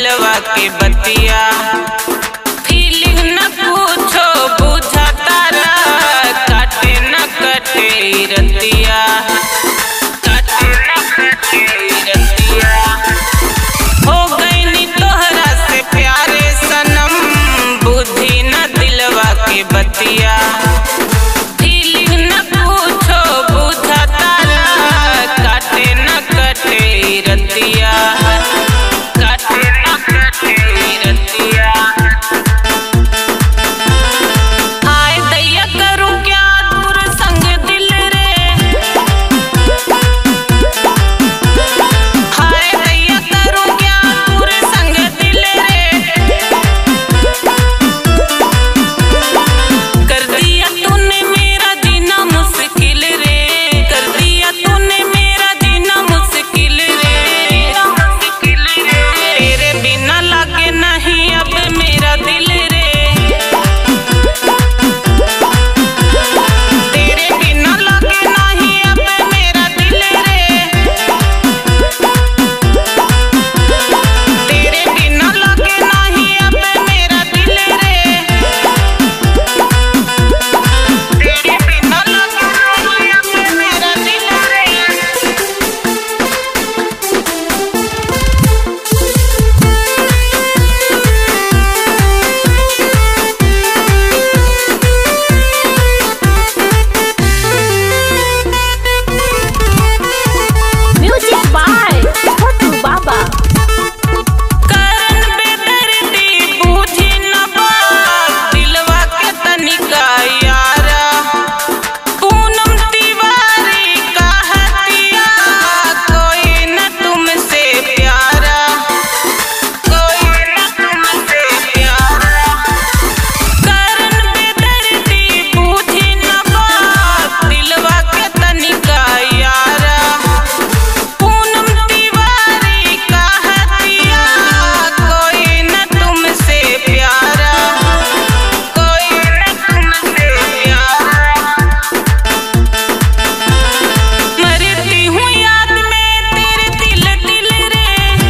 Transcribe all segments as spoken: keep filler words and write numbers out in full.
दिलवा के बतिया। फीलिंग न पूछो बुझा तारा, काटे न कटे रतिया, काटे न कटे रतिया। हो गई नी तोहरा से प्यारे सनम, बुद्धि न दिलवा के बतिया। फीलिंग न पूछो बुझा तारा, काटे न कटे रतिया, काटे न कटे रतिया। हाय दैया करूं क्या दूर संग दिल रे, हाय दैया करूं क्या दूर संग दिल रे। कर दिया तूने मेरा जीना मुश्किल रे, कर दिया तूने मेरा जीना मुश्किल रे, मुश्किल रे। तेरे बिना लागे नहीं अब मेरा दिल रे, तेरे बिना लागे नहीं अब मेरा दिल रे, तेरे बिना लागे नहीं अब मेरा दिल रे, तेरे बिना लागे नहीं अब मेरा दिल रे। Music by Chotu Baba. करन बेदर्दी बूझी न बात, दिलवा के तनिका यारा। पूनम तिवारी का हतिया, कोई न तुमसे प्यारा, कोई न तुमसे प्यारा। करन बेदर्दी बूझी न बात, दिलवा के तनिका यारा। पूनम तिवारी का हतिया, कोई न तुमसे प्यारा, कोई न तुमसे प्यारा। मरती हूँ याद में तेरे दिल दिल रे,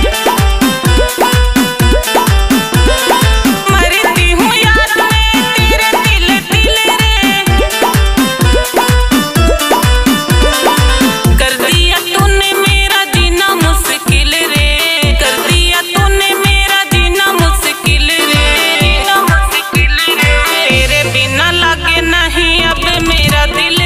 मरती हूँ याद में तेरे दिल दिल रे। कर दिया तूने मेरा जीना मुश्किल रे, कर दिया तूने मेरा जीना मुश्किल रे, मुश्किल रे। तेरे बिना लागे नहीं अब मेरा दिल